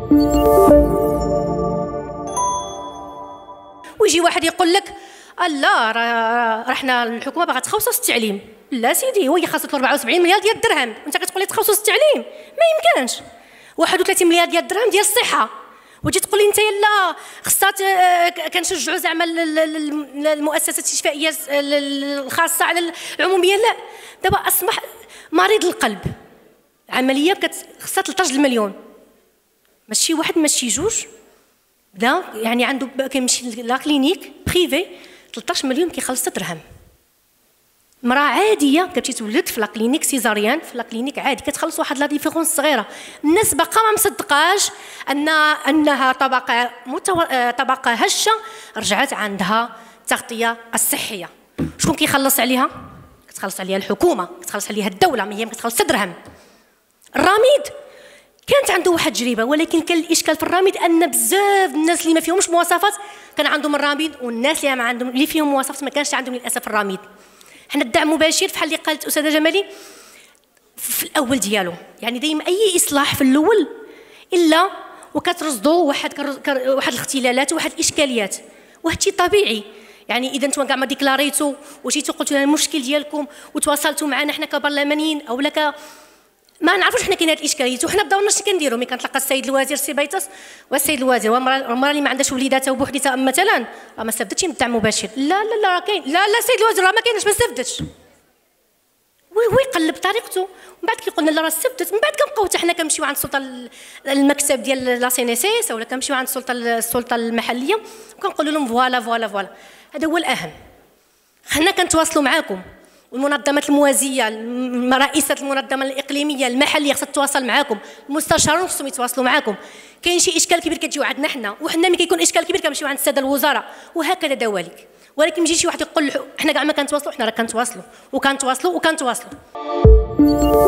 ويجي واحد يقول لك لا راه حنا الحكومه باغا تخصص التعليم. لا سيدي، هو خاصو 74 مليار ديال الدرهم وانت كتقول لي تخصص التعليم؟ ما يمكنش. 31 مليار ديال الدرهم ديال الصحه، وتجي تقول لي انت لا خصها كنشجعوا زعما المؤسسات الشفائيه الخاصه على العموميه. لا، دابا اصبح مريض القلب عمليه خصها 13 مليون، ماشي واحد ماشي جوج. بدا يعني عنده كيمشي لا كلينيك بريفي 13 مليون كيخلص درهم. مراه عاديه كتمشي تولد في لا كلينيك سيزاريان، في لا كلينيك عادي كتخلص واحد لا ديفيرونس صغيره. الناس باقا ما مصدقاش انها طبقه هشه رجعت عندها التغطيه الصحيه. شكون كيخلص عليها؟ كتخلص عليها الحكومه، كتخلص عليها الدوله، ما هي ما كتخلص درهم. الراميد كانت عنده واحد التجربه، ولكن كان الاشكال في الراميد ان بزاف الناس اللي ما فيهمش مواصفات كان عندهم الراميد، والناس اللي ما عندهم اللي فيهم مواصفات ما كانش عندهم للاسف الراميد. حنا الدعم المباشر بحال اللي قالت استاذه جمالي في الاول ديالو، يعني دايما اي اصلاح في الاول الا وكترصدوا واحد الاختلالات وواحد الاشكاليات، وهذا الشيء طبيعي. يعني اذا نتوما كاع ما ديكلاريتو وجيتو قلتوا لنا المشكل ديالكم وتواصلتوا معنا حنا كبرلمانيين او لك ما نعرفوش حنا كاين هاد الاشكاليات، وحنا بداونا اش كنديروا. ملي كنتلاقى السيد الوزير سي بيطس والسيد الوزير والمراه اللي ما عندهاش وليداتها وبوحديتها مثلا راه ما استفدتش من الدعم المباشر. لا لا لا راه كاين، لا لا السيد الوزير راه ما كاينش، ما استفدتش. ويقلب طريقته، ومن بعد كيقول لنا لا راه استفدت. من بعد كنبقاو حتى حنا كنمشيو عند السلطه المكتب ديال لا سي ان اس اس ولا كنمشيو عند السلطه المحليه وكنقولوا لهم فوالا فوالا فوالا. هذا هو الاهم. حنا كنتواصلوا معاكم، والمنظمات الموازيه، رئيسه المنظمه الاقليميه المحليه خصها تتواصل معاكم، المستشارون خصهم يتواصلوا معاكم. كاين شي اشكال كبير كتجيو عندنا حنا، وحنا ملي كيكون اشكال كبير كنمشيو عند الساده الوزراء، وهكذا دواليك. ولكن يجي شي واحد يقول حنا كاع ما كنتواصلوا، حنا راه كنتواصلوا وكنتواصلوا وكنتواصلوا.